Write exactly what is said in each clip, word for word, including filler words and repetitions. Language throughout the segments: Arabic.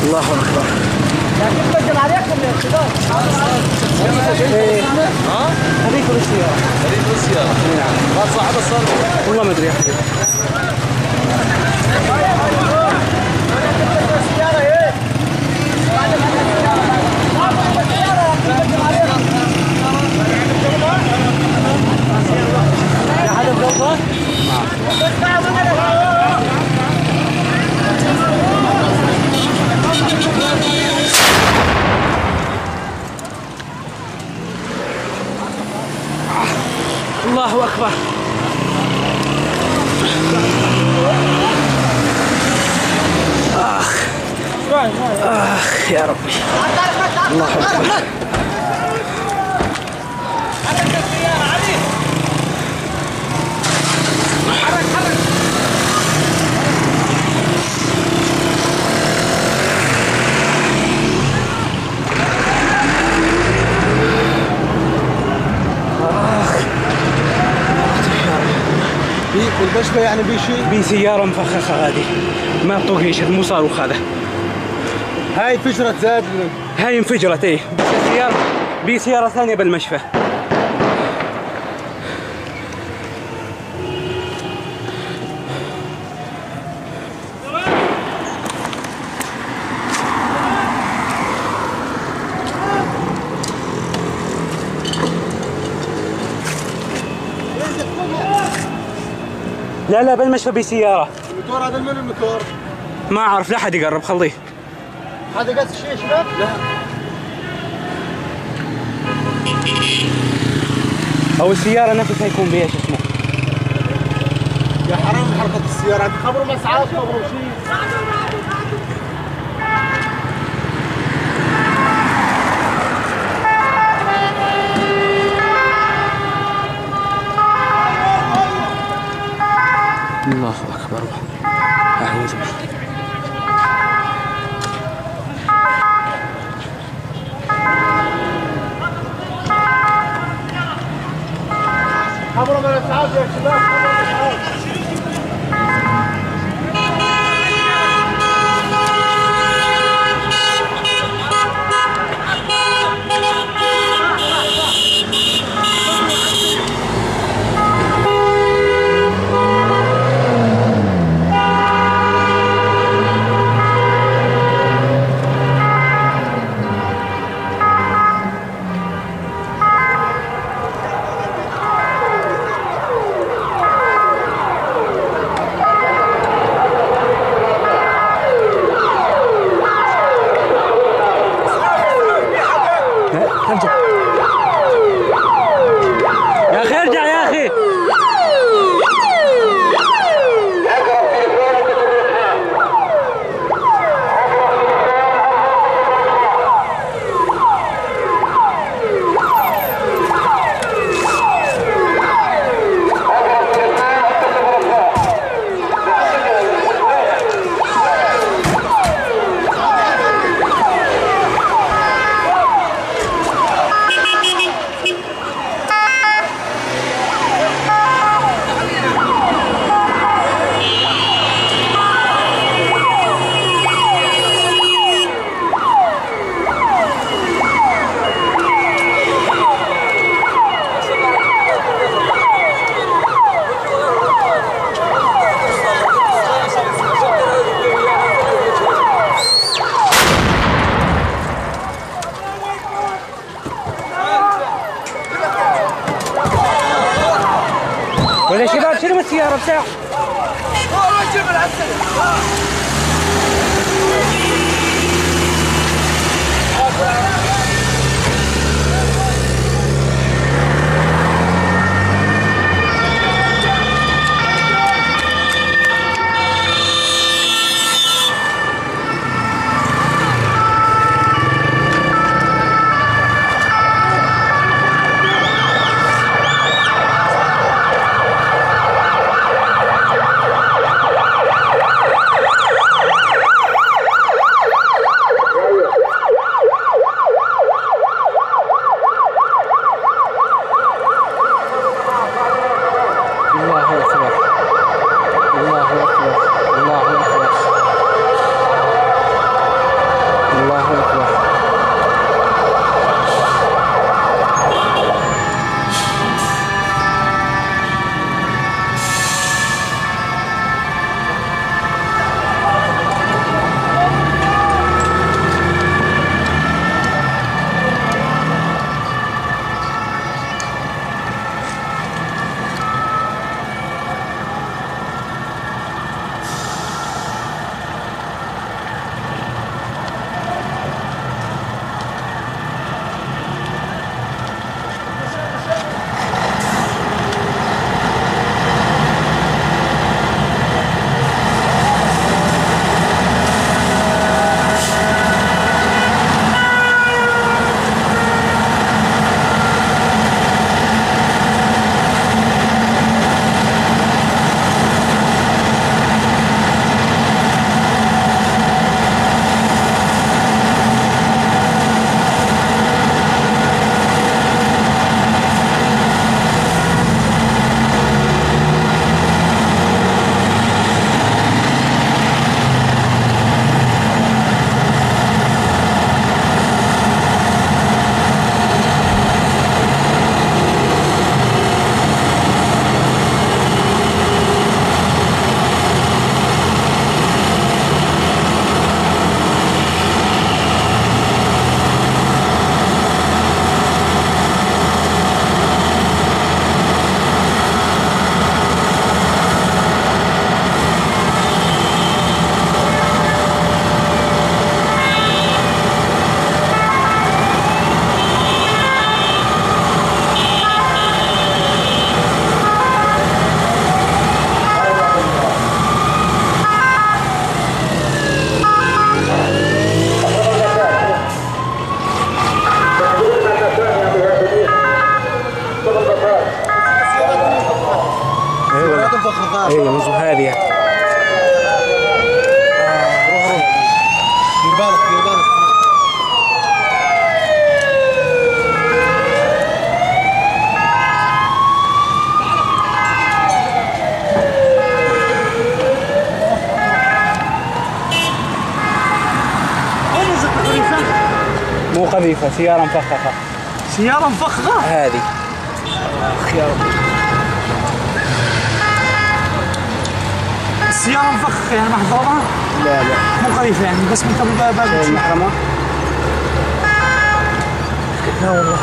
الله اكبر. لكن سجل عليكم يا شباب. ها؟ هذيك السيارة. هذيك السيارة. نعم. ما صاحب صار. والله ما ادري يا حبيبي. السيارة ايه؟ يا حدا مجوزها؟ الله أكبر. آخ آخ يا ربي. الله أكبر. بالبشبه يعني بي شيء؟ بي سيارة مفخخة هذه ما طوقيش، مو صاروخ هذا. هاي انفجرت زاد؟ هاي انفجرت ايه، بس السيارة بي سيارة ثانية بالمشفى. لا لا بالمشفى بسيارة. الموتور هذا من الموتور؟ ما اعرف، لا حد يقرب خليه. هذا قاس شيء يا شباب؟ لا. او السيارة نفسها يكون بيها شو اسمه. يا حرام حركة السيارة، خبروا مسعاف خبروا شيء. الله أكبر. أعوذ بالله. خبروا من الإسعاف يا شباب، خبروا من الإسعاف. يا أخي ارجع يا أخي. ولا شباب شنو السيارة بساعة؟ خفيفة، سيارة مفخخة. سيارة مفخخة؟ هذه. اخ يا رب. السيارة مفخخة يعني ما حد ضربها؟ لا لا. مو خفيفة يعني بس من قبل باب شيء محكمة؟ لا والله.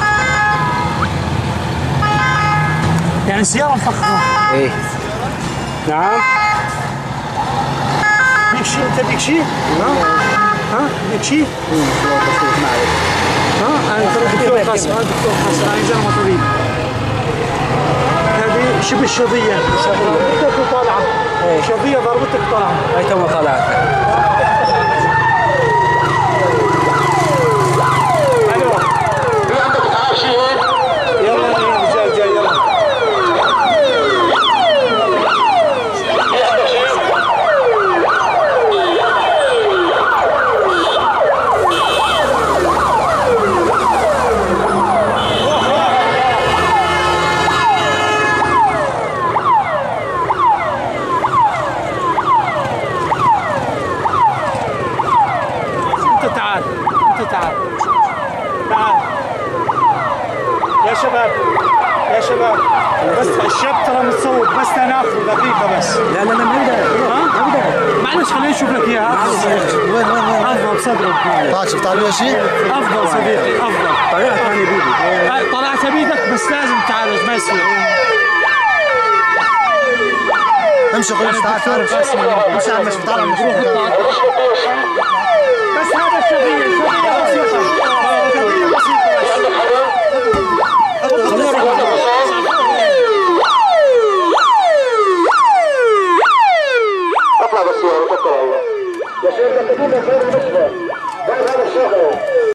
يعني سيارة مفخخة. ايه. نعم. بيك شيء انت بيك شيء؟ ها؟ ها؟ بيك شيء؟ ها؟ انا ترى دكتور قاسم، انا دكتور قاسم، انا زلمة طبيب. هذه شبه الشظية، ضربتك وطالعة. شظية ضربتك وطالعة. هاي تو طلعت. الو. يلا يا رجال جاي يلا. تعال انت تعال تعال يا شباب يا شباب بس الشاب ترى متصوت بس ناخذ دقيقة بس. لا لا لا ما بدها. ها؟ ما بدها. معلش خليني اشوف لك اياها. وين وين وين؟ افضل صدرك. طيب شفت عليه شيء؟ افضل صديقي افضل. طلعت ثاني بيدي. طلعت بيدك بس لازم تعالج ما يصير. امشي خلص تعال تعال امشي عم مش طالع مش